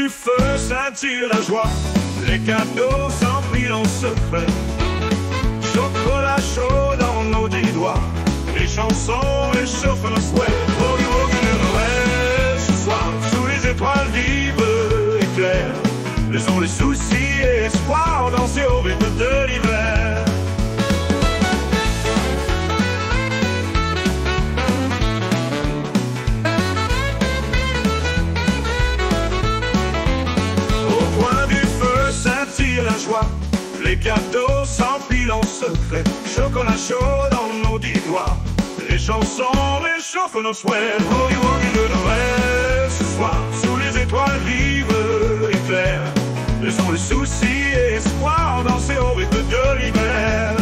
du feu scintille la joie, les cadeaux s'empilent en secret. Chocolat chaud dans nos dix doigts, les chansons réchauffent nos souhaits. Boogie woogie de Noël ce soir, sous les étoiles vives et claires. Laissons les soucis et espoirs danser au rythme de l'hiver. Au coin du feu scintille la joie, les cadeaux s'empilent en secret. Chocolat chaud dans nos dix doigts, les chansons réchauffent nos souhaits. Boogie woogie de Noël ce soir, sous les étoiles vives et claires. Laissons les soucis et espoirs danser au rythme de l'hiver.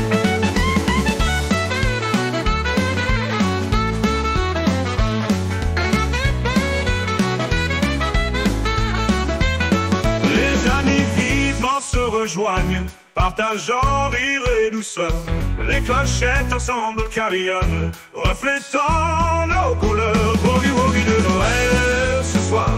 Les amis vivement se rejoignent, partageant rire et douceur. Les clochettes ensemble carillonnent, reflétant nos couleurs. Boogie woogie de Noël ce soir,